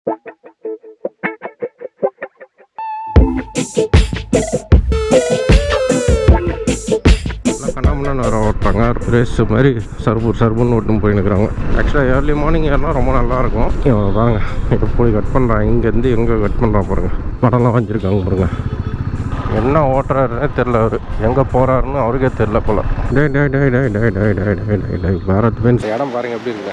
ஓட்டுறாங்க ரேஸ் மாதிரி சர்புன்னு ஓட்டுன்னு போயின்னுக்குறாங்க. ஆக்சுவலாக ஏர்லி மார்னிங் ஏறினா ரொம்ப நல்லாயிருக்கும். பாருங்க எப்படி கட் பண்ணுறான், இங்கேருந்து எங்கே கட் பண்ணுறான் பாருங்க. படம்லாம் வாங்கியிருக்காங்க பாருங்க. என்ன ஓட்டுறாருன்னே தெரில, அவர் எங்கே போகிறாருன்னு அவருக்கே தெரில போல். பாரத் பென்ஸ் இடம் பாருங்க எப்படி இருக்கு.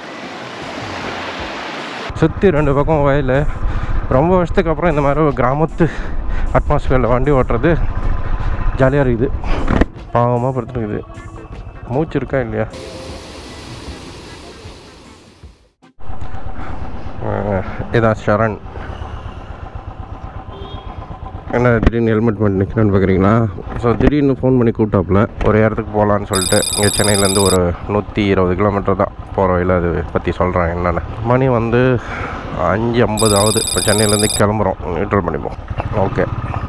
சுற்றி 2 பக்கம் வயல். ரொம்ப வருஷத்துக்கு அப்புறம் இந்த மாதிரி ஒரு கிராமத்து அட்மாஸ்பியரில் வண்டி ஓட்டுறது ஜாலியாக இருக்குது. பாவமாக படுத்துருக்குது. மூச்சு இருக்கா இல்லையா? இதான் சரண். என்ன திடீர்னு ஹெல்மெட் பண்ணி நிற்கிறேன்னு பார்க்குறீங்களா? ஸோ திடீர்னு ஃபோன் பண்ணி கூப்பிட்டாப்புல ஒரு இடத்துக்கு போகலான்னு சொல்லிட்டு. இங்கே சென்னையிலேருந்து ஒரு 120 கிலோமீட்டர் தான் போகிற வழியில். அது பற்றி சொல்கிறேன் என்னென்ன. மணி வந்து 5:50 ஆகுது. இப்போ சென்னையிலேருந்து கிளம்புறோம். நியூட்ரல் பண்ணிப்போம். ஓகே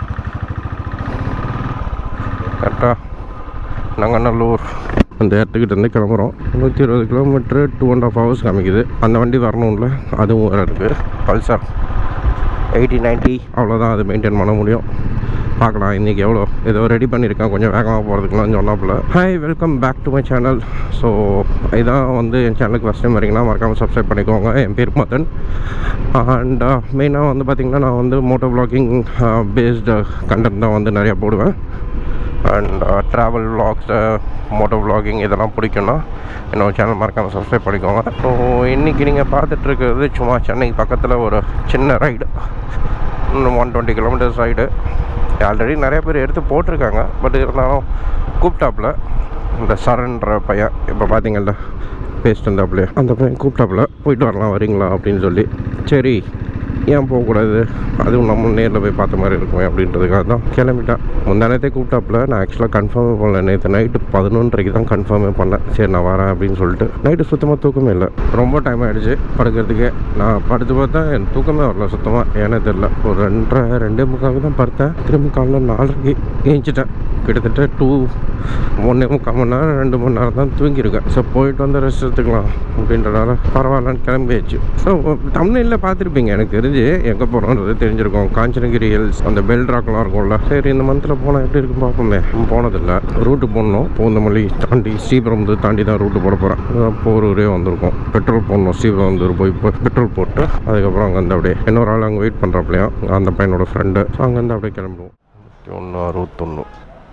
கரெக்டாக நங்கநல்லூர் அந்த இடத்துக்கிட்டேருந்து கிளம்புறோம். 120 கிலோமீட்ரு 2.5 hours காமிக்குது. அந்த வண்டி வரணும்ல, அதுவும் வேறு இருக்குது. பல்சர் 80-90 அவ்வளோதான் அது மெயின்டைன் பண்ண முடியும். பார்க்கலாம் இன்றைக்கி எவ்வளோ ஏதோ ரெடி பண்ணியிருக்கேன் கொஞ்சம் வேகமாக போகிறதுக்குலாம் சொன்னாப்புல. Hi, welcome back to my channel. So இதான் வந்து என் சேனலுக்கு ஃபஸ்ட் டைம் வரீங்கன்னா மறக்காமல் சப்ஸ்கிரைப் பண்ணிக்கோங்க. என் பேர் மதன். அண்ட் மெயினாக வந்து பார்த்திங்கன்னா நான் வந்து மோட்டோ விளாகிங் பேஸ்டு கண்டென்ட் தான் வந்து நிறையா போடுவேன். And travel vlogs, moto vlogging இதெல்லாம் பிடிக்குன்னா என்னோட சேனல் மறக்காமல் சப்ஸ்கிரைப் பண்ணிக்கோங்க. ஸோ இன்றைக்கி நீங்கள் பார்த்துட்ருக்கிறது சும்மா சென்னைக்கு பக்கத்தில் ஒரு சின்ன ரைடு, 120 கிலோமீட்டர்ஸ் ரைடு. ஆல்ரெடி நிறைய பேர் எடுத்து போட்டிருக்காங்க. பட் இருந்தாலும் கூப்பிட்டாப்புல இந்த சரண்ற பையன், இப்போ பார்த்தீங்கல்ல பேஸ்ட் இருந்தாப்புலையே, அந்த பையன் கூப்பிட்டாப்புல போயிட்டு வரலாம் வரீங்களா அப்படின்னு சொல்லி. சரி ஏன் போகக்கூடாது, அதுவும் நம்ம நேரில் போய் பார்த்த மாதிரி இருக்குமே அப்படின்றதுக்காக தான் கிளம்பிட்டேன். முந்தானத்தே கூப்பிட்டாப்புல. நான் ஆக்சுவலாக கன்ஃபார்மே பண்ணல. நேற்று நைட்டு 11:30 தான் கன்ஃபார்மே பண்ணேன். சரி நான் வரேன் அப்படின்னு சொல்லிட்டு. நைட்டு சுத்தமாக தூக்கமே இல்லை. ரொம்ப டைம் ஆகிடுச்சு படுக்கிறதுக்கே. நான் படுத்து பார்த்தா என் தூக்கமே வரல சுத்தமாக. ஏன்னே தெரில. ஒரு 2:45 தான் படுத்தேன். திரும்ப காலைல 4:30 ஏஞ்சிட்டேன். கிட்டத்தட்ட 1.25 மணி நேரம் 2 மணி நேரம் தான் தூங்கியிருக்கேன். ஸோ போயிட்டு வந்து ரெஸ்ட் எடுத்துக்கலாம் அப்படின்றதால பரவாயில்லன்னு கிளம்பியாச்சு. ஸோ தமிழ்நிலையில் பார்த்துருப்பீங்க, எனக்கு தெரிஞ்சு எங்கே போகிறோன்றது தெரிஞ்சிருக்கோம். காஞ்சனகிரி ஹில்ஸ், அந்த பெல் ராக்லாம் இருக்கும்ல. சரி இந்த மந்தில் போனால் எப்படி இருக்குன்னு பார்ப்போமே. போனதில்லை, ரூட்டு போடணும். பூந்தமல்லி தாண்டி ஸ்ரீபெரும்புதூர் தாண்டி தான் ரூட்டு போட போகிறேன். போரூரே வந்திருக்கோம். பெட்ரோல் போடணும். ஸ்ரீபெரும்புதூர் போய் பெட்ரோல் போட்டு அதுக்கப்புறம் அங்கேருந்து அப்படியே இன்னொரு ஆள் அங்கே வெயிட் பண்ணுறாப்லையா, அந்த பையனோட ஃப்ரெண்டு. ஸோ அங்கேருந்து அப்படியே கிளம்புவோம். 161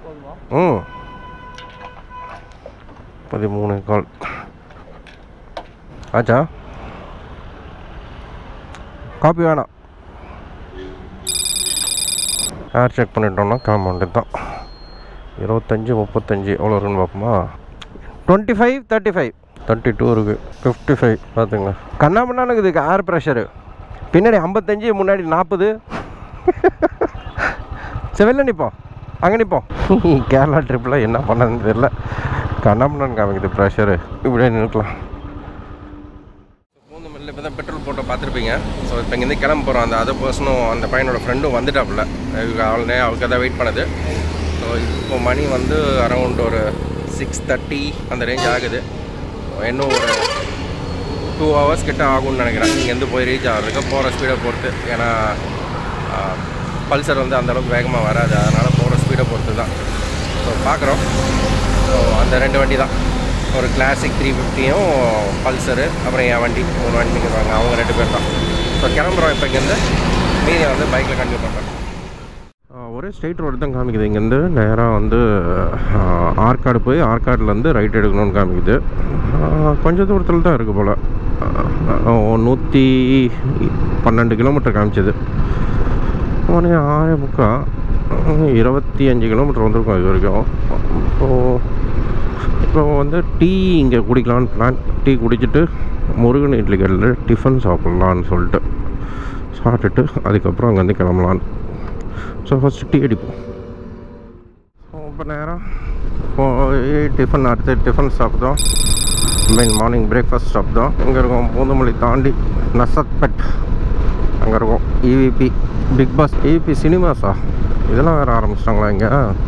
13 ஆச்சா. காப்பி வேணாம், ஏர் செக் பண்ணிட்டோம்னா கிளம்ப வேண்டியது தான். 25 35 எவ்வளோ இருக்குன்னு பார்ப்போமா. 25 35 32 இருக்குது. 55 பார்த்துங்க. கண்ணாமண்ணான்னு இருக்குது ஏர் ப்ரெஷரு. பின்னாடி 55, முன்னாடி 40. சரி வெளில நிற்போம், அங்கே நிற்போம். கேரளா ட்ரிப்பில் என்ன பண்ணதுன்னு தெரியல. கண்ணாமண்ணான்னு காமிக்குது ப்ரெஷரு. இப்படியே நிற்கலாம். பூந்தமல்லியில் இப்போ தான் பெட்ரோல் போட்டு பார்த்துருப்பீங்க. ஸோ இப்போ இங்கேருந்து கிளம்ப போகிறோம். அந்த அதர் பர்சனும் அந்த பையனோட ஃப்ரெண்டும் வந்துட்டாப்புல. அவளுக்கு தான் வெயிட் பண்ணுது. ஸோ இப்போ மணி வந்து அரௌண்ட் ஒரு 6:30 அந்த ரேஞ்ச் ஆகுது. இன்னும் ஒரு 2 hours கிட்ட ஆகும்னு நினைக்கிறேன் இங்கேருந்து போய் ரீச் ஆகிறதுக்கு. போகிற ஸ்பீடை பொறுத்து. ஏன்னா பல்சர் வந்து அந்தளவுக்கு வேகமாக வராது. அதனால் போகிற ஸ்பீடை பொறுத்து தான். ஸோ பார்க்குறோம். ஸோ அந்த 2 வண்டி தான், ஒரு கிளாசிக் 350யும் பல்சரு, அப்புறம் என் வண்டி 3 வண்டிங்கிறாங்க. அவங்க 2 பேர் தான். ஸோ கிளம்புறோம். இப்போ இங்கேருந்து மீதியை வந்து பைக்கில் கண்டினியூ பண்ணுறேன். ஒரே ஸ்ட்ரெயிட் ரோடு தான் காமிக்குது. இங்கேருந்து நேராக வந்து ஆற்காடு போய் ஆற்காடுலேருந்து ரைட் எடுக்கணும்னு காமிக்குது. கொஞ்சம் தூரத்தில் தான் இருக்குது போல். 112 கிலோமீட்டர் காமிச்சது. மணி 6:45, 25 கிலோமீட்டர் வந்திருக்கும் இது வரைக்கும். இப்போ வந்து டீ இங்கே குடிக்கலான்னு பிளான். டீ குடிச்சிட்டு முருகன் இட்லி கடையில் டிஃபன் சாப்பிட்லான்னு சொல்லிட்டு சாப்பிட்டுட்டு அதுக்கப்புறம் அங்கேருந்து கிளம்பலான்னு. ஸோ ஃபஸ்ட்டு டீ அடிப்போம். இப்போ நேரம் டிஃபன், அடுத்து டிஃபன் சாப்பிட்டோம். மார்னிங் பிரேக்ஃபாஸ்ட் சாப்பிட்டோம். இங்கே இருக்கோம் பூந்தமல்லி தாண்டி நசத்பட். அங்கே இருக்கும் EVP பிக் பாஸ். EVP சினிமாஸா இதெல்லாம் வேறு ஆரம்பிச்சிட்டாங்களா இங்கே?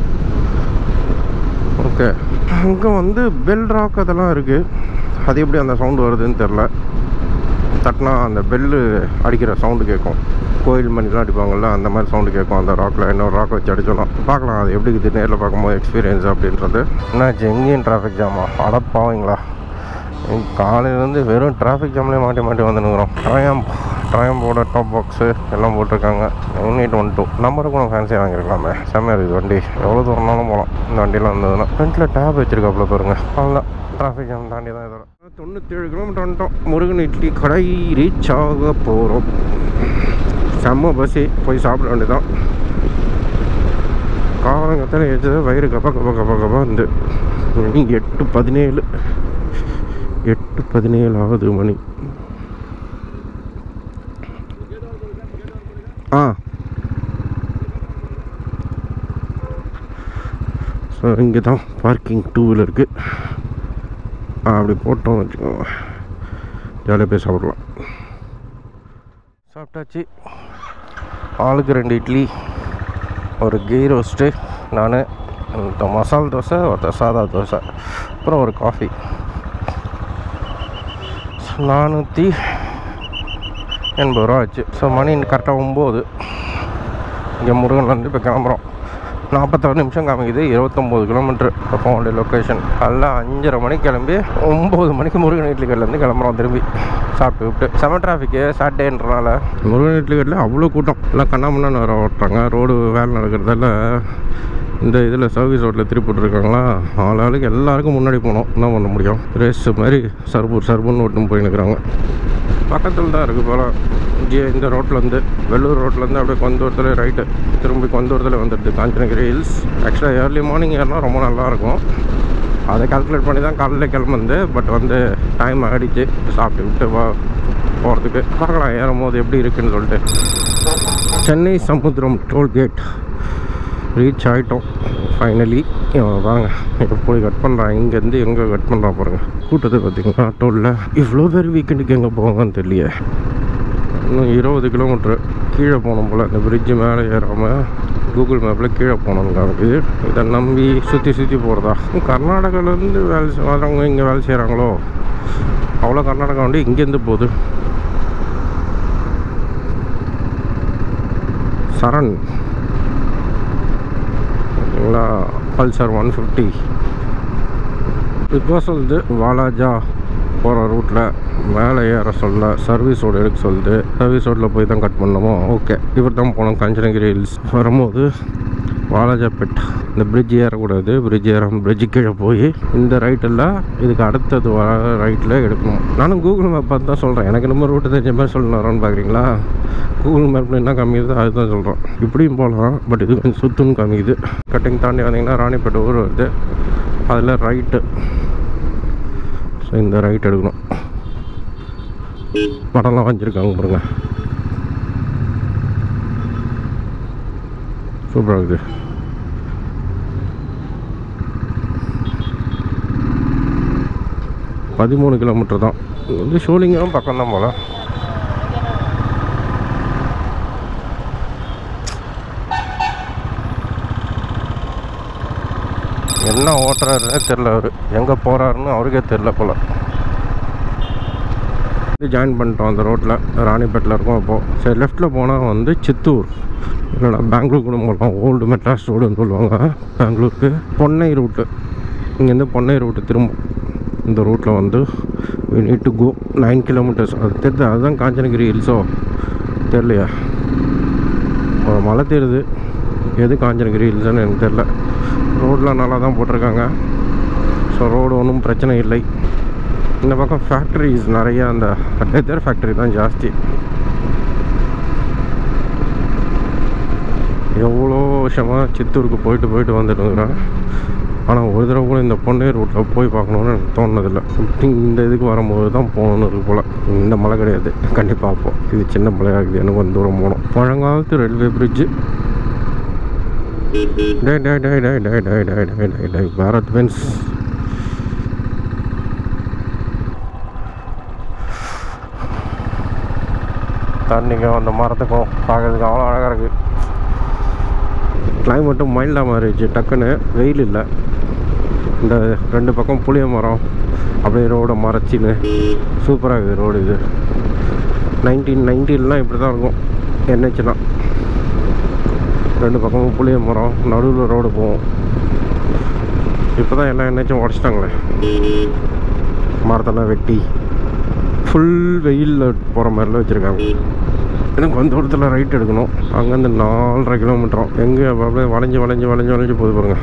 ஓகே. அங்கே வந்து பெல் ராக் அதெல்லாம் இருக்குது. அது எப்படி அந்த சவுண்டு வருதுன்னு தெரில. தட்டினா அந்த பெல்லு அடிக்கிற சவுண்டு கேட்கும். கோயில் மணிலாம் அடிப்பாங்கள்ல, அந்த மாதிரி சவுண்டு கேட்கும். அந்த ராக்கில் இன்னொரு ராக் வச்சு அடிச்சோம். பார்க்கலாம் அது எப்படி இருக்குது நேரில் பார்க்கும்போது எக்ஸ்பீரியன்ஸ் அப்படின்றது. என்னாச்சு எங்கேயும் டிராஃபிக் ஜாமா? அடப்பாவீங்களா, காலையிலேருந்து வெறும் டிராஃபிக் ஜாம்லேயே மாட்டி வந்துனுக்குறோம். ட்ரயம்போட டாப் பாக்ஸு எல்லாம் போட்டிருக்காங்க. 9812 நம்பரை கூட ஃபேன்சியாக வாங்கியிருக்கலாமே. செம்மையாக இருக்குது வண்டி, எவ்வளோ தூரம்னாலும் போகலாம் இந்த வண்டியெலாம் வந்ததுன்னா. ஃப்ரண்ட்டில் டேப் வச்சுருக்காப்புல பாருங்கள். அவ்வளோதான், டிராஃபிக் ஜாம் தாண்டி தான் இதோட 97 கிலோமீட்டர் வந்துட்டோம். முருகன் இட்லி கடை ரீச் ஆக போகிறோம். செம்ம பஸ்ஸு, போய் சாப்பிட வேண்டியதான். காலங்கத்தில் ஏற்றது வயிறு கப்பா வந்து 8:17 ஆகுது மணி. ஸோ இங்கே தான் பார்க்கிங் 2 வீலருக்கு. அப்படி போட்டோம் வச்சுக்கோங்க, ஜாலியாக போய் சாப்பிடலாம். சாப்பிட்டாச்சு. ஆளுக்கு 2 இட்லி, ஒரு கீ ரோஸ்ட்டு, நான் மசால் தோசை, ஒருத்தர் சாதா தோசை, அப்புறம் ஒரு காஃபி. 480 ரூபா ஆச்சு. ஸோ மணி கரெக்டாக 9. இங்கே முருகன்லேருந்து இப்போ கிளம்புறோம். 46 நிமிஷம் காமிக்குது. 29 கிலோமீட்ரு அப்போ வேண்டிய லொக்கேஷன். எல்லாம் 5:30 மணிக்கு கிளம்பி 9 மணிக்கு முருகன் இட்லி கடையிலேருந்து கிளம்புறோம். திரும்பி சாப்பிட்டு விட்டு செம டிராஃபிக்கு சாட்டர்டேன்றனால. முருகன் இட்லி கடையில் அவ்வளோ கூட்டம். எல்லாம் கண்ணாமண்ணான்னு வர ஓட்டுறாங்க. ரோடு வேலை நடக்கிறதால இந்த இதில் சர்வீஸ் ரோட்டில் திருப்பி விட்ருக்காங்களா. ஆளுக்கு எல்லாருக்கும் முன்னாடி போனோம், என்ன பண்ண முடியும். ரேஸ் மாதிரி சர்புன்னு ஓட்டுன்னு போயின்னுக்குறாங்க. பக்கத்தில் தான் இருக்குது போல். இந்த ரோட்லேருந்து வெள்ளூர் ரோட்லேருந்து அப்படியே கொந்தூரத்தில் ரைட்டு திரும்பி கொந்தூரத்தில் வந்துடுது காஞ்சனகிரி ஹில்ஸ். ஆக்சுவலாக ஏர்லி மார்னிங் ஏறினா ரொம்ப நல்லாயிருக்கும். அதை கால்குலேட் பண்ணி தான் காலையில் கிளம்புந்து. பட் டைம் ஆகிடுச்சு சாப்பிட்டு விட்டு போகிறதுக்கு. பார்க்கலாம் ஏறும் போது எப்படி இருக்குன்னு சொல்லிட்டு. சென்னை சமுத்திரம் டோல்கேட் ரீச் ஆகிட்டோம் ஃபைனலி. வாங்க எப்படி கட் பண்ணுறான், இங்கேருந்து எங்கே கட் பண்ணுறான் பாருங்கள். கூட்டத்தை பார்த்தீங்கன்னா டோலில் இவ்வளோ பேர் வீக்கெண்டுக்கு எங்கே போவாங்கன்னு தெரியல. இன்னும் 20 கிலோமீட்ரு கீழே போகணும் போல். இந்த பிரிட்ஜு மேலே ஏறாமல் கூகுள் மேப்பில் கீழே போகணுங்க இருக்குது. இதை நம்பி சுற்றி போகிறதா. கர்நாடகாவிலேருந்து வரவங்க இங்கே வேலை செய்கிறாங்களோ, அவ்வளோ கர்நாடகா வண்டி இங்கேருந்து போகுது. சரண் ஓகேங்களா, பல்சர் 150. இப்போ சொல்லுது வாலாஜா போகிற ரூட்டில் மேலே ஏற சொல்ல சர்வீஸ் ரோடு எடுக்க சொல்லுது. சர்வீஸ் ரோட்டில் போய் தான் கட் பண்ணணுமோ. ஓகே, இவர் தான் போனோம் காஞ்சனகிரி ஹில்ஸ். வரும்போது வாலாஜாபேட் இந்த பிரிட்ஜ் ஏறக்கூடாது. பிரிட்ஜு கீழே போய் இந்த ரைட்டில் இதுக்கு அடுத்தது ரைட்டில் எடுக்கணும். நானும் கூகுள் மேப் பார்த்து தான் சொல்கிறேன். எனக்கு நம்ம ரூட்டு தெரிஞ்ச மாதிரி சொல்லணும்னு பார்க்குறீங்களா. கூகுள் மேப்பில் என்ன காமிக்குது அதுதான் சொல்கிறோம். இப்படியும் போகலாம், பட் இது கொஞ்சம் சுற்றுன்னு காமிக்குது. கட்டிங் தாண்டி வந்தீங்கன்னா ராணிப்பேட்டை ஊர் வருது. அதில் ரைட்டு. ஸோ இந்த ரைட் எடுக்கணும். படம்லாம் வச்சுருக்காங்க பாருங்க, சூப்பராக இருக்குது. $13 கிலோமீட்டர் தான். ஷோலிங்கரும் பக்கம் தான் போல. என்ன ஓட்டுறாருன்னே தெரில. அவர் எங்கே போகிறாருன்னு அவருக்கே தெரில போல். ஜாயின் பண்ணிட்டோம் அந்த ரோட்டில். ராணிப்பேட்டில் இருக்கோம் இப்போது. சரி, லெஃப்ட்டில் போனால் சித்தூர் இல்லைனா பெங்களூர் கூட போகலாம். ஓல்டு மெட்ராஸ் ரோடுன்னு சொல்லுவாங்க பெங்களூருக்கு. பொன்னை ரூட்டு, இங்கேருந்து பொன்னை ரூட்டு திரும்ப இந்த ரூட்டில் we need to go 9 kilometers. அது தெரியுது, அதுதான் காஞ்சனகிரி ஹில்ஸோ தெரியலையா. ஒரு மலை தெரியுது, எது காஞ்சனகிரி ஹில்ஸ்ன்னு எனக்கு தெரில. ரோடெலாம் நல்லா தான் போட்டிருக்காங்க. ஸோ ரோடு ஒன்றும் பிரச்சனை இல்லை. இந்த பக்கம் ஃபேக்ட்ரிஸ் நிறையா, அந்த லெதர் ஃபேக்ட்ரி தான் ஜாஸ்தி. எவ்வளோ வருஷமாக சித்தூருக்கு போயிட்டு வந்துட்டுங்கிறேன். ஆனால் ஒரு தடவை கூட இந்த பொன்னே ரூட்டில் போய் பார்க்கணுன்னு எனக்கு தோணுனதில்லை. இந்த இதுக்கு வரும்போது தான் போகணுன்னு இருக்கு போல். இந்த மலை கிடையாது, கண்டிப்பாக பார்ப்போம். இது சின்ன மலையாகுது, எனக்கு கொஞ்சம் தூரம் போகணும். பழங்காலத்து ரயில்வே பிரிட்ஜு. பாரத் பென்ஸ். தண்ணிக்கும் அந்த மரத்துக்கும் பார்க்கறதுக்கு அவ்வளோ அழகாக இருக்குது. கிளைமேட்டும் மைல்டாக மாறிடுச்சு டக்குன்னு. வெயில் இல்லை. இந்த 2 பக்கம் புளிய மரம் அப்படியே ரோடை மறைச்சின்னு சூப்பராக இருக்குது ரோடு. இது 1990 இப்படி தான் இருக்கும் NHலாம். 2 பக்கமும் புளிய மரம், நடுவில் ரோடு போகும். இப்போ தான் எல்லா NHம் உடச்சிட்டாங்களே, மரத்தெல்லாம் வெட்டி ஃபுல் வெயிலில் போகிற மாதிரிலாம் வச்சுருக்காங்க. எனக்கு கொஞ்சம் தூரத்தில் ரைட் எடுக்கணும். அங்கேருந்து 4.5 கிலோமீட்டரும் எங்கே அப்படியே வளைஞ்சு போகுது பாருங்கள்.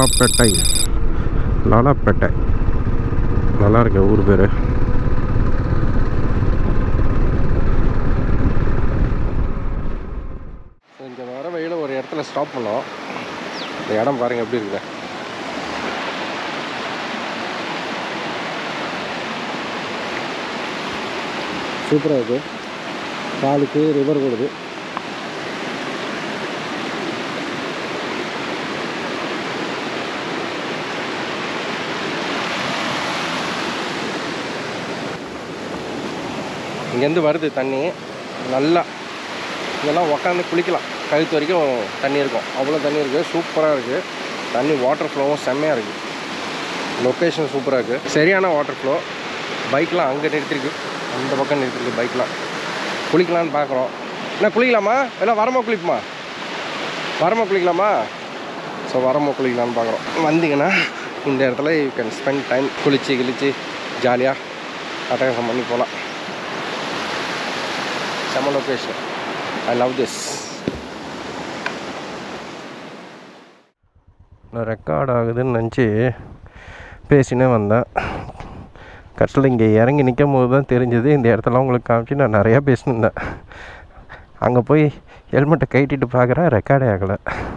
லாலாப்பேட்டை நல்லா இருக்கு ஊர் பேர். இங்கே வர வழியில் ஒரு இடத்துல ஸ்டாப் பண்ணோம். இந்த இடம் பாருங்கள் எப்படி இருக்குது. சூப்பராக இருக்குது. காலுக்கு ரிவர் ஓடுது. இங்கேருந்து வருது தண்ணி நல்லா. இங்கெல்லாம் உக்காந்து குளிக்கலாம், கழுத்து வரைக்கும் தண்ணி இருக்கும். அவ்வளோ தண்ணி இருக்குது, சூப்பராக இருக்குது. தண்ணி வாட்டர் ஃப்ளோவும் செம்மையாக இருக்குது. லொக்கேஷன் சூப்பராக இருக்குது, சரியான வாட்டர் ஃப்ளோ. பைக்லாம் அங்கே நிறுத்திருக்கு, அந்த பக்கம் நிறுத்திருக்கு பைக்லாம். குளிக்கலான்னு பார்க்குறோம். என்ன குளிக்கலாமா? எல்லாம் வரமா குளிப்போமா? வரமா குளிக்கலாமா? ஸோ வரமா குளிக்கலான்னு பார்க்குறோம். வந்தீங்கன்னா இந்த இடத்துல யூ கேன் ஸ்பெண்ட் டைம். கிழிச்சு ஜாலியாக அட்டகாசம் பண்ணி போகலாம். செம்ம லொக்கேஷன். I love this. நான் ரெக்கார்ட் ஆகுதுன்னு நினச்சி பேசினே வந்தேன். கடைசியில் இங்கே இறங்கி நிற்கும் போது தான் தெரிஞ்சது. இந்த இடத்துல உங்களுக்கு காமிச்சு நான் நிறையா பேசினிருந்தேன். அங்கே போய் ஹெல்மெட்டை கட்டிட்டு பார்க்குறேன், ரெக்கார்டே ஆகலை.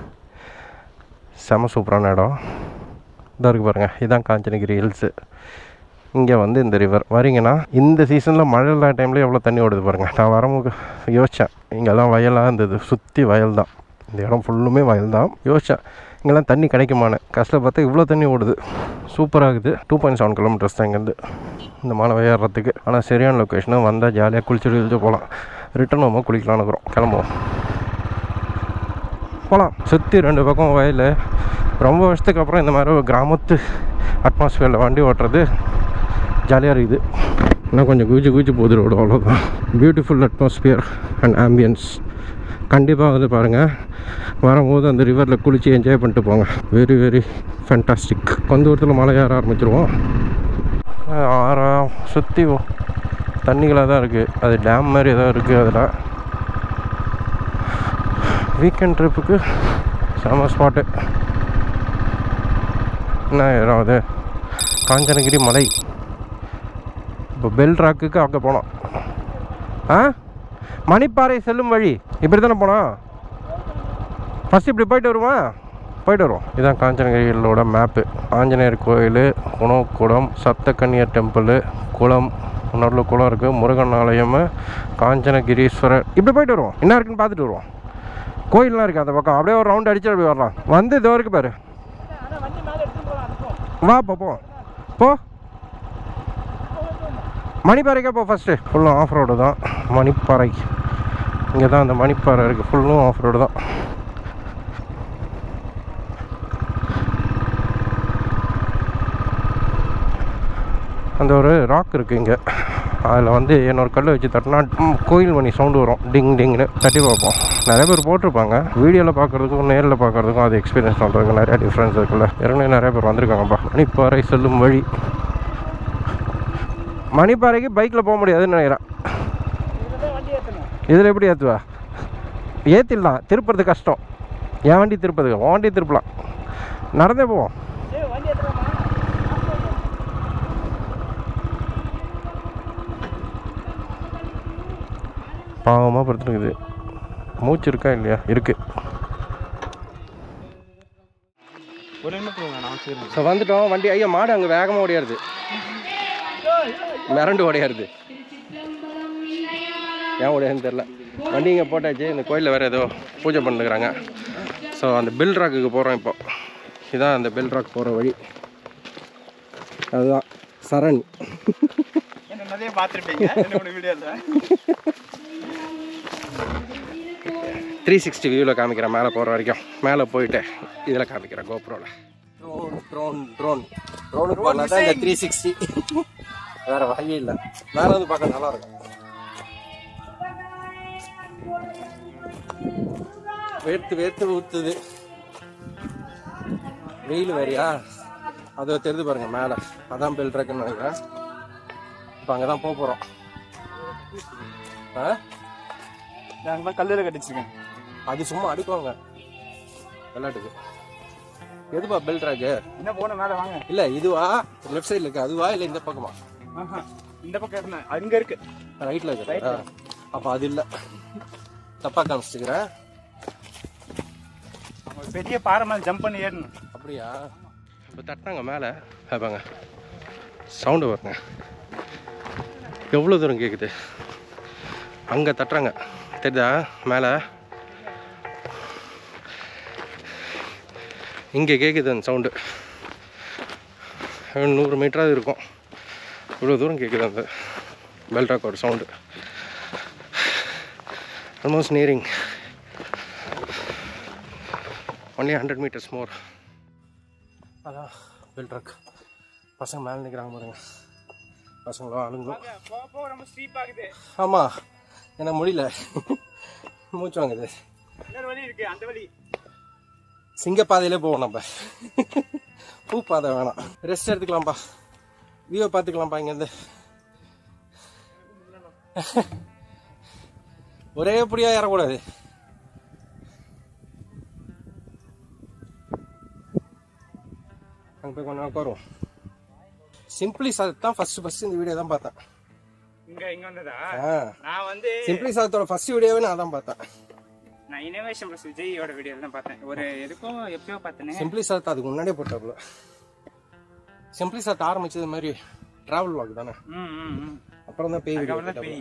செம சூப்பரான இடம். இதாக இருக்குது பாருங்கள், இதுதான் காஞ்சனகிரி ஹில்ஸு. இங்கே வந்து இந்த ரிவர் வரீங்கன்னா இந்த சீசனில் மழை இல்லாத டைமில் எவ்வளோ தண்ணி ஓடுது பாருங்கள். நான் வரும்போது யோசித்தேன், இங்கெல்லாம் வயலாக இருந்தது, சுற்றி வயல் தான். இந்த இடம் ஃபுல்லுமே வயல் தான். யோசித்தேன் இங்கெல்லாம் தண்ணி கிடைக்குமான்னு. கஷ்டம் பார்த்தா இவ்வளோ தண்ணி ஓடுது. சூப்பராகுது. 2.7 கிலோமீட்டர்ஸ் தான் இங்கேருந்து இந்த மலை ஏறுறதுக்கு. ஆனால் சரியான லொக்கேஷனாக வந்தால் ஜாலியாக குளிச்சுட்டு போகலாம். ரிட்டர்ன் நம்ம குளிக்கலான்னு இருக்கிறோம். கிளம்புவோம், போகலாம். சுற்றி 2 பக்கம் வயல். ரொம்ப வருஷத்துக்கு அப்புறம் இந்த மாதிரி ஒரு கிராமத்து அட்மாஸ்ஃபியரில் வண்டி ஓட்டுறது ஜாலியாக இருக்குது. இன்னும் கொஞ்சம் குதிச்சு போகுது ரோடு, அவ்வளோதான். Beautiful atmosphere and ambience. கண்டிப்பாக வந்து பாருங்கள், வரும்போது அந்த ரிவரில் குளித்து என்ஜாய் பண்ணிட்டு போங்க. Very very fantastic. கொஞ்ச தூரத்தில் மலை ஏற ஆரம்பிச்சிருவோம். சுற்றி தண்ணிகளாக தான் இருக்குது. அது டேம் மாதிரி தான் இருக்குது. அதில் வீக்கெண்ட் ட்ரிப்புக்கு செம ஸ்பாட்டு. என்ன இடம் அது? காஞ்சனகிரி மலை. இப்போ பெல் ராக்குக்கு அங்கே போனோம். மணிப்பாறை செல்லும் வழி இப்படி தானே போனோம். ஃபஸ்ட்டு இப்படி போயிட்டு வருவோம். இதுதான் காஞ்சனகிரியோட மேப்பு. ஆஞ்சநேயர் கோயில், உணவுக்கூடம், சப்தகன்னியர் டெம்பிள், குளம், நடுவில் குளம் இருக்குது, முருகன் ஆலயம், காஞ்சனகிரீஸ்வரர். இப்படி போயிட்டு வருவோம். என்ன இருக்குன்னு பார்த்துட்டு வருவோம். கோயிலெலாம் இருக்குது அந்த பக்கம். அப்படியே ஒரு ரவுண்ட் அடிச்சு அப்படி வரலாம். வந்து இதோ இருக்கு பாரு. வா போ மணிப்பாறைக்கே போ. ஃபஸ்ட்டு ஃபுல்லும் ஆஃப் ரோடு தான் மணிப்பாறை. இங்கே தான் அந்த மணிப்பாறை இருக்குது. ஃபுல்லும் ஆஃப் ரோடு தான். அந்த ஒரு ராக் இருக்குது இங்கே. அதில் வந்து என்னோட கல்லை வச்சு தட்டினா கோயில் மணி சவுண்டு வரும். டிங்னு தட்டி பார்ப்போம். நிறைய பேர் போட்டிருப்பாங்க. வீடியோவில் பார்க்குறதுக்கும் நேரில் பார்க்குறதுக்கும் அது எக்ஸ்பீரியன்ஸ் பண்ணுறதுக்கு நிறையா டிஃப்ரென்ஸ் இருக்குல்ல. ஏற்கனவே நிறைய பேர் வந்திருக்காங்கப்பா. மணிப்பாறை செல்லும் வழி. மணிப்பாறைக்கு பைக்கில் போக முடியாதுன்னு நினைக்கிறேன். இதில் எப்படி ஏற்றுவா? ஏற்றிடலாம், திருப்புறது கஷ்டம். என் வண்டி திருப்பதுக்கு, உன் வண்டி திருப்பலாம். நடந்தே போவோம். பாவமாக படுத்துருக்குது. மூச்சு இருக்கா இல்லையா? இருக்குது. ஸோ வந்துட்டோம். வண்டி ஐயா மாடு அங்கே வேகமாக ஓடியாருது, மிரண்டு ஓடையாருது. ஏன் ஓடையாருன்னு தெரில. வண்டி இங்கே போட்டாச்சு. இந்த கோயிலில் வேறு ஏதோ பூஜை பண்ணிருக்கிறாங்க. ஸோ அந்த பெல் ராக்குக்கு போகிறோம் இப்போ. இதுதான் அந்த பெல் ராக் போகிற வழி. அதுதான் சரண். நிறைய பார்த்துருப்பீங்க 360 வியூவில் காமிக்கிறேன். மேலே போகிற வரைக்கும் மேலே போயிட்டு இதில் காமிக்கிறேன் கோப்ரோவில். ட்ரோனுக்கு போனால் தான் இந்த 360. வேறு வகையே இல்லை. மேலே வந்து பார்க்க நல்லாயிருக்கும். வேர்த்து ஊத்துது. வெயில் வேறியா? அதை தெரிஞ்சு பாருங்க மேலே. அதான் பெல் ட்ராக்குன்னு நினைக்கிறேன். இப்போ அங்கே தான் போக போகிறோம். நாங்கள் கல்லில் கட்டிச்சிருக்கேன். அது சும்மா அடிக்குவாங்க விளையாட்டுக்கு. எதுப்பா பெல் ட்ராக்கு? என்ன போன மேலே வாங்க. இல்லை இதுவா? லெஃப்ட் சைடில் இருக்கு அதுவா இல்லை இந்த பக்கமா? இந்த பக்கம் இருந்தா அங்கே இருக்கு. ரைட்டில் இருக்கு. அப்போ அது இல்லை, தப்பாக காமிச்சிக்கிறேன். பெரிய பாறை மேலே ஜம்ப் பண்ணி ஏறணும். அப்படியா? இப்போ தட்டினாங்க மேலே பாங்க, சவுண்டு பாருங்க எவ்வளோ தூரம் கேட்குது. அங்கே தட்டுறாங்க தெரியுதா மேலே? இங்கே கேட்குது அந்த சவுண்டு. 100 மீட்டராக இருக்கும். இவ்வளோ தூரம் கேட்குது அந்த பெல் ட்ராக்கோட sound. Almost nearing. only 100 meters more. அதான் பெல் ட்ராக். பசங்க மேலே நிற்கிறாங்க பாருங்க. பசங்களோ ஆளுங்களோ. ரொம்ப ஸ்டீப் ஆகுது. ஆமாம், எனக்கு முடியல, மூச்சு வாங்குது. வழி இருக்கு, அந்த வழி சிங்கப்பாதையிலே போவோம் நம்ம. பூ பாதை வேணாம், ரெஸ்ட் எடுத்துக்கலாம்ப்பா, வியூவை பார்த்துக்கலாம்ப்பா இங்கேருந்து. ஒரே படியாக ஏறக்கூடாது. அங்கே போய் கொஞ்ச நாள் உட்காருவோம். சிம்பிளி சாதத்தை தான் ஃபர்ஸ்ட் இந்த வீடியோ தான் பார்த்தேன். இங்க வந்ததா? நான் சிம்பிளி சாதத்தோட ஃபர்ஸ்ட் வீடியோவே நான் தான் பார்த்தேன். நான் இனோவேஷன் ப்ளஸ் விஜயோட வீடியோ தான் பார்த்தேன். ஒரு எதுக்கும் எப்பயோ பார்த்தேன். சிம்பிளி சாதத்தை அதுக்கு முன்னாடியே போட்டாப்புல. சிம்பிளி சாதத்தை ஆரம்பிச்சது மாதிரி டிராவல் வாக் தானே. அப்புறம் தான் பேய் வீடியோ.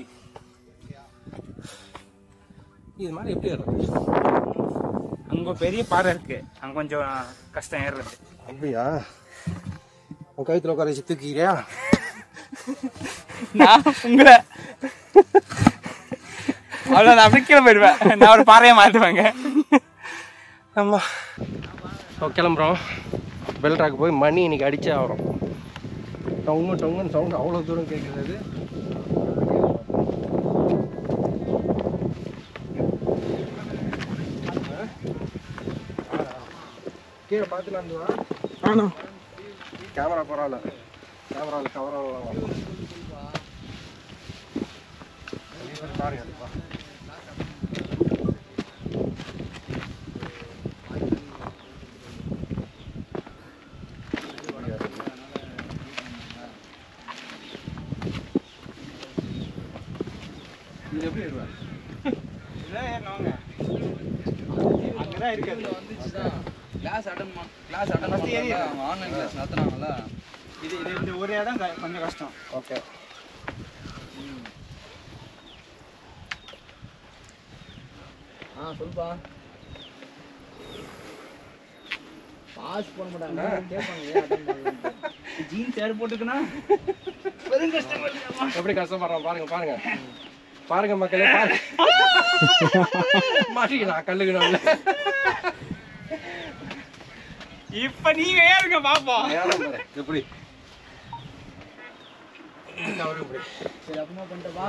இது மாதிரி எப்படி ஏறது? அங்க பெரிய பாறை இருக்கு, அங்க கொஞ்சம் கஷ்டம் ஏறுறது. அப்படியா? உன் கழுத்துல உட்கார வச்சு தூக்கிக்கிறியா? நான் உங்களை அவ்வளோ நான் அப்படி கீழே போயிடுவேன். நான் ஒரு பாறையை மாற்றுவேங்க. ஆமாம். கிளம்புறோம். பெல் ட்ராக் போய் மணி இன்னைக்கு அடிச்சே ஆகிறோம். டொங்குன்னு சவுண்ட் அவ்வளோ தூரம் கேட்குறது. கீழே பார்த்துலாம் ஆனா கேமரா பரவாயில்ல, கேமராவில் கவர் ஆகலாம். இது எப்படி இருவேன்? அங்கதான் இருக்கு. கிளாஸ் அட்டன் ஆன்லைன் கிளாஸ் நடத்துனாங்கல்ல. இது இந்த ஒரு இடம் கொஞ்சம் கஷ்டம். ஓகே. சொல்லுப்பா. பாஸ் பண்ண மாட்டாங்க, கேட்பாங்க. ஜீன்ஸ் ஏர் போட்டுக்கனா வெறும் கஷ்டப்படுறா. எப்படி கஷ்டப்படுறோம் பாருங்க பாருங்க மக்களே, பாருங்க. மாட்டிக்கலாம் கல்லுக்கு. இப்ப நீங்க ஏறுங்க பாப்போம். எப்படி சரி அப்பமா பண்ணிட்டப்பா.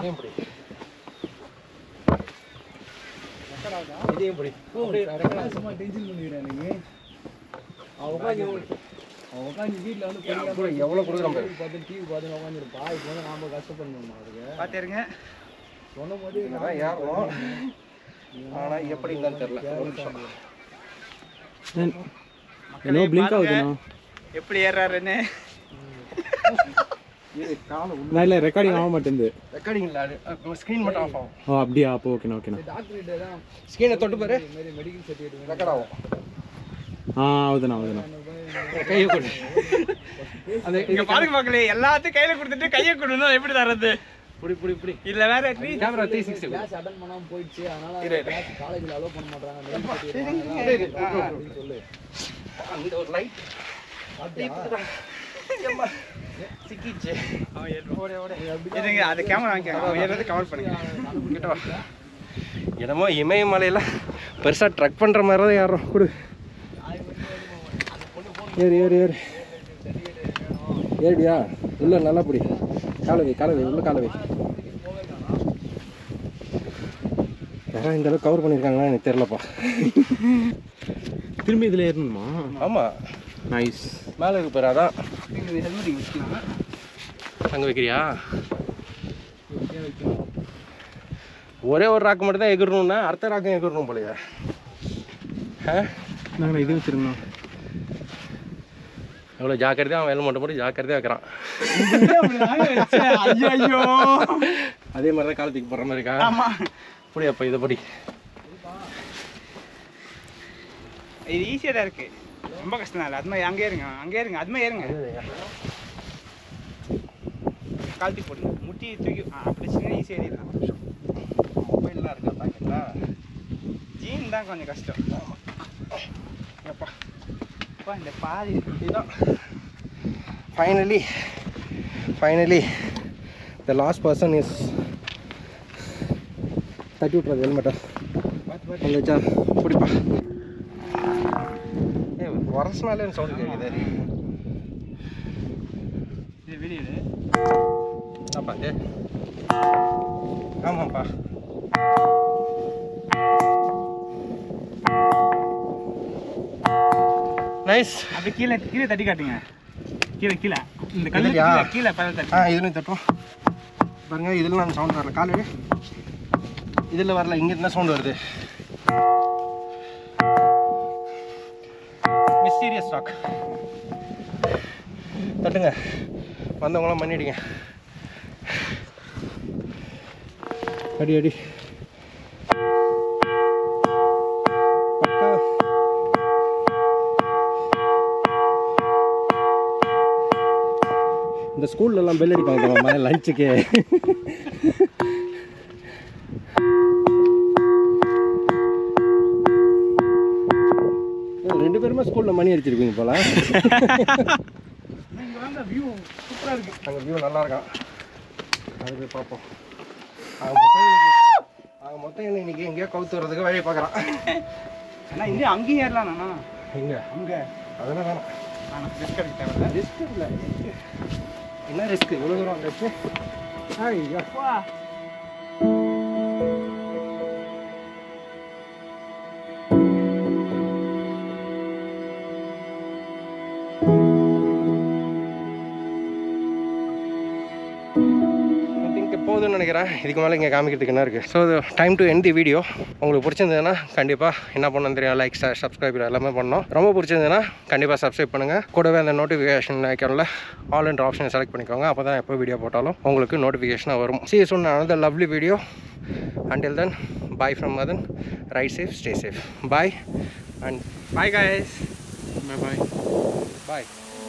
சும்மா டென்ஷன் பண்ணிக்கிறேன் நீங்க. உட்காந்து வீட்டில் வந்து எவ்வளோ கொடுக்குறோம் பார்த்து டிவி பார்த்து உட்காந்துருப்பா. இப்போ வந்து நாம கஷ்டப்படணுமா? அதுக்கு பாத்துருங்க. சொன்ன போது ஏறணும். ஆனால் எப்படி இருந்தாலும் தெரியல. என்ன பிளிங்க் ஆகுதுண்ணா? எப்படி ஏறாருன்னு இல்ல ரெக்கார்டிங் ஆக மாட்டேங்குது. ரெக்கார்டிங் இல்ல, ஸ்கிரீன் மட்டும் ஆஃப் ஆகும். ஓ அப்படியா? அப்போ ஓகேண்ணா ஓகேண்ணா. டாக்டர் கிட்ட தான் ஸ்கிரீனை தொட்டு பாரு, மெடிக்கல் சர்டிஃபிகேட் ரெக்கார்ட் ஆகும். ஆகுதுண்ணா. கையை கொடு. அந்த இங்க பாருங்க மக்களே, எல்லாத்தையும் கையில கொடுத்துட்டு கையை கொடுனா எப்படி தரது? புடி இல்ல வேற கேமரா 360 கிளாஸ் அட்டெண்ட் பண்ணாம போயிடுச்சு. அதனால காலேஜ்ல அலோ பண்ண மாட்டாங்க சொல்லு. அந்த ஒரு லைட் சிக்கிச்சு. இதுங்க அது கேமரா வாங்கிக்கங்க. அவன் ஏறது கவர் பண்ணுங்க. கிட்ட வா. என்னமோ இமயமலையில பெருசா ட்ரக் பண்ற மாதிரி தான் ஏறோம். கொடு. ஏறியா? உள்ள நல்லா பிடி. காலவை உள்ள காலவை. யாராவது இந்த அளவுக்கு கவர் பண்ணியிருக்காங்களா எனக்கு தெரியலப்பா. திரும்பி இதில் ஏறணுமா? ஆமாம், நைஸ். மேலே இருக்கு பேர். அதான் ஹெல்மெட் வச்சுக்கலாம். அங்கே வைக்கிறியா? ஒரே ஒரு ராக்கு மட்டும் தான் எகிரணும்னா அடுத்த ராக்கும் எகிரணும் போலையா? நாங்கள் இது வச்சுருந்தோம். எவ்வளோ ஜாக்கிரதையாக அவன் ஹெல்மெட் போட்டு ஜாக்கிரதையாக வைக்கிறான். ஐயோ, அதே மாதிரி தான் காலத்துக்கு போடுற மாதிரி இருக்கா? ஆமாம். இப்படி அப்போ இதை படி. இது ஈஸியாக தான் இருக்குது, ரொம்ப கஷ்டம் இல்லை. அது மாதிரி அங்கே ஏறுங்க, அது மாதிரி ஏறுங்க. காலத்துக்கு போடுங்க, முட்டி தூக்கி அப்படி சின்ன ஈஸியாக ஏறிடலாம். மொபைல்லாம் இருக்கா பாக்கெட்டா? ஜீன் தான் கொஞ்சம் கஷ்டம். அப்பா அப்பா இந்த பாதி இதுதான் finally the last person is. தட்டி விட்றது ஹெல்மெட்டா வந்துச்சா? பிடிப்பா. வரஸ்னாலே சவுண்ட் கேட்குது. இது வீடியோ என்னப்பா இது? ஆமாப்பா. நைஸ். அப்படி கீழே கீழே தட்டி காட்டுங்க. கீழே இந்த கல்லு இல்லையா? கீழே பல தட்டி. இதுலையும் தட்டும் பாருங்க. இதில் நான் சவுண்ட் வரல. காலு இதில் வரல, இங்கே என்ன சவுண்ட் வருது? Mysterious rock. தட்டுங்க, வந்தவங்களாம் பண்ணிடுங்க. அடி அடி பக்கா. இந்த ஸ்கூல்லலாம் பெல் அடிப்பாங்க லஞ்சுக்கு. ரெண்டு பேருமே ஸ்கூலில் மணி அடிச்சிருப்பீங்க போல. வியூ சூப்பராக இருக்குது. அங்கே வியூ நல்லா இருக்கான். அது போய் பார்ப்போம். மொத்தம் இன்னைக்கு எங்கேயோ கவுத்து வர்றதுக்கு வழியை பார்க்குறான். ஆனால் இங்கே அங்கேயும் ஏறலாம்ண்ணா. எங்கே? அங்கே அதெல்லாம் வேணாம். ஆனால் ரிஸ்க் எடுக்க தேவையில்ல. ரிஸ்க் இல்லை. என்ன ரிஸ்க்? இவ்வளோ தூரம் வந்துச்சு. ஐயப்பா போதும்னு நினைக்கிறேன். இதுக்கு மேலே இங்கே காமிக்கிறதுக்கு என்ன இருக்குது? So time to end the video. உங்களுக்கு பிடிச்சிருந்ததுன்னா கண்டிப்பாக என்ன பண்ணணும் தெரியும், லைக் சப்ஸ்கிரைப் எல்லாமே பண்ணோம். ரொம்ப பிடிச்சிருந்ததுன்னா கண்டிப்பாக சப்ஸ்கிரைப் பண்ணுங்கள். கூடவே அந்த நோட்டிஃபிகேஷன் ஐக்கானில் ஆல் என்ற ஆப்ஷனை செலக்ட் பண்ணிக்கோங்க. அப்போ தான் எப்போ வீடியோ போட்டாலும் உங்களுக்கு நோட்டிஃபிகேஷனாக வரும். See you soon in another lovely video. Until then, bye from Madhan. Ride safe, stay safe. Bye and bye guys. Bye. bye.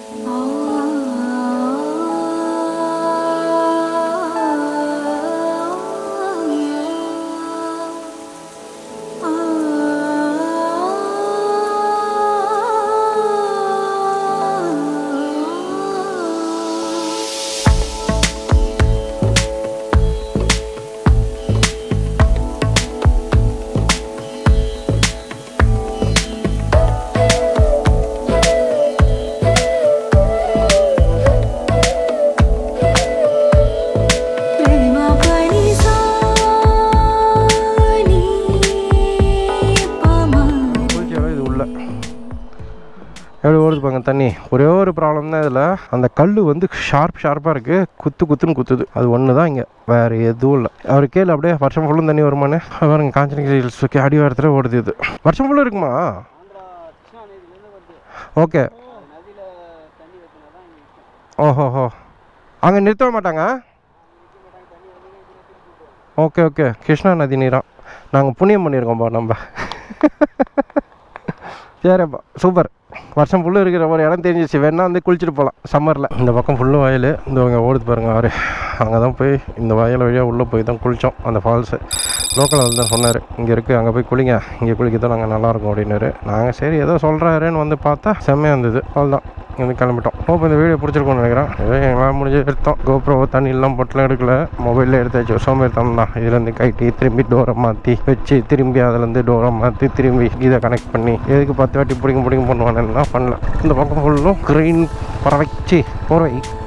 எப்படி ஓடுது பாங்க தண்ணி. ஒரே ஒரு ப்ராப்ளம் தான் இதில், அந்த கல் வந்து ஷார்ப்பாக இருக்குது. குத்துன்னு குத்துது. அது ஒன்று தான் இங்கே, வேறு எதுவும் இல்லை. அவர் கேள்வி அப்படியே வருஷம் ஃபுல்லும் தண்ணி வருமானு பாருங்க. காஞ்சனகிரி ஹில்ஸ்க்கு அடிவாரத்தில் ஓடுது இது. வருஷம் ஃபுல்லும் இருக்குமா? ஓகே. ஓஹோஹோ, அங்கே நிறுத்தவே மாட்டாங்க. ஓகே. கிருஷ்ணா நதி நீரா. நாங்கள் புண்ணியம் பண்ணியிருக்கோம்ப்பா நம்ம. சரிப்பா, சூப்பர். வருஷம் ஃபுல்லும் இருக்கிற ஒரு இடம் தெரிஞ்சிச்சு. வேணா வந்து குளிச்சுட்டு போகலாம் சம்மரில். இந்த பக்கம் ஃபுல்லும் வயல். இந்த இங்கே ஓடுது பாருங்கள் ஆறு. அங்கே தான் போய் இந்த வயல் வழியாக உள்ளே போய் தான் குளித்தோம். அந்த ஃபால்ஸு லோக்கல் வந்து தான் சொன்னார், இங்கே இருக்குது, அங்கே போய் குளிங்க, இங்கே குளிக்க தான் நாங்கள் நல்லாயிருக்கும் அப்படின்னாரு. நாங்கள் சரி ஏதோ சொல்கிறாருன்னு வந்து பார்த்தா செம்மையாக இருந்தது. அவ்வளோதான், இங்கே கிளம்பிட்டோம். இப்போ இந்த வீடியோ பிடிச்சிருக்கோன்னு நினைக்கிறேன். ஏதோ எங்களால் முடிஞ்சு எடுத்தோம். கோப்ரோ தண்ணியெல்லாம் பொட்டெலாம் எடுக்கல, மொபைலில் எடுத்தாச்சு. சோம்பேறித்தனம் தான். இதுலேருந்து கைட்டி திரும்பி டோரை மாற்றி வச்சு, திரும்பி அதுலேருந்து டோரை மாற்றி திரும்பி இதை கனெக்ட் பண்ணி எதுக்கு 10 வாட்டி பிடிங்க பண்ணுவானுன்னா பண்ணல. இந்த பக்கம் ஃபுல்லும் க்ரீன் பறவைச்சு போர்வை.